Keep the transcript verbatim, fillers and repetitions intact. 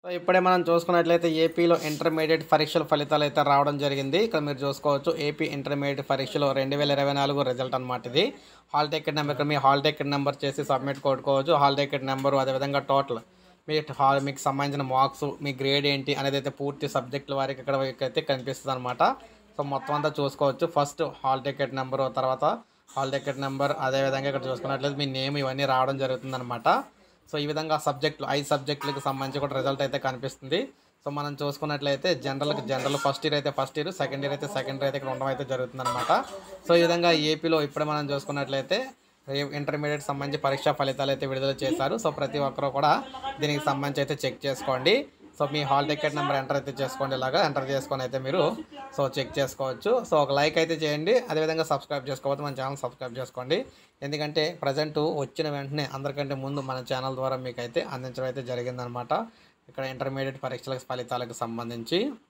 So ఇప్పుడే మనం చూసుకున్నట్లయితే ఏపీలో ఇంటర్మీడియట్ పరీక్షల ఫలితాలు అయితే రావడం జరిగింది. ఇక్కడ మీరు చూసుకోవచ్చు ఏపీ ఇంటర్మీడియట్ పరీక్షలో రెండు వేల ఇరవై నాలుగు రిజల్ట్ అనమాట ఇది. హాల్ టికెట్ నెంబర్ ఇక్కడ మీ హాల్ టికెట్ నెంబర్ చేసి సబ్మిట్ కొట్టుకోవచ్చు. హాల్ టికెట్ నెంబరు అదేవిధంగా టోటల్ మీ హాల్ మీకు సంబంధించిన మార్క్స్ మీ గ్రేడ్ ఏంటి అనేది అయితే పూర్తి సబ్జెక్టుల వారికి ఇక్కడ అయితే కనిపిస్తుంది అనమాట. సో మొత్తం అంతా చూసుకోవచ్చు. ఫస్ట్ హాల్ టికెట్ నెంబరు, తర్వాత హాల్ టికెట్ నెంబర్, అదేవిధంగా ఇక్కడ చూసుకున్నట్లయితే మీ నేమ్ ఇవన్నీ రావడం జరుగుతుంది అనమాట. సో ఈ విధంగా సబ్జెక్టులు ఐదు సబ్జెక్టులకు సంబంధించి కూడా రిజల్ట్ అయితే కనిపిస్తుంది. సో మనం చూసుకున్నట్లయితే జనరల్కి జనరల్ ఫస్ట్ ఇయర్ అయితే ఫస్ట్ ఇయర్, సెకండ్ ఇయర్ అయితే సెకండ్ ఇయర్ అయితే ఇక్కడ ఉండడం అయితే జరుగుతుంది అనమాట. సో ఈ విధంగా ఏపీలో ఇప్పుడే మనం చూసుకున్నట్లయితే ఇంటర్మీడియట్ సంబంధించి పరీక్షా ఫలితాలు అయితే విడుదల చేశారు. సో ప్రతి ఒక్కరూ కూడా దీనికి సంబంధించి అయితే చెక్ చేసుకోండి. సో మీ హాల్ టికెట్ నెంబర్ ఎంటర్ అయితే చేసుకోండి. ఇలాగా ఎంటర్ చేసుకొని అయితే మీరు సో చెక్ చేసుకోవచ్చు. సో ఒక లైక్ అయితే చేయండి. అదేవిధంగా సబ్స్క్రైబ్ చేసుకోవచ్చు, మన ఛానల్ సబ్స్క్రైబ్ చేసుకోండి. ఎందుకంటే ప్రజెంట్ వచ్చిన వెంటనే అందరికంటే ముందు మన ఛానల్ ద్వారా మీకు అయితే అందించడం అయితే జరిగిందనమాట. ఇక్కడ ఇంటర్మీడియట్ పరీక్షల ఫలితాలకు సంబంధించి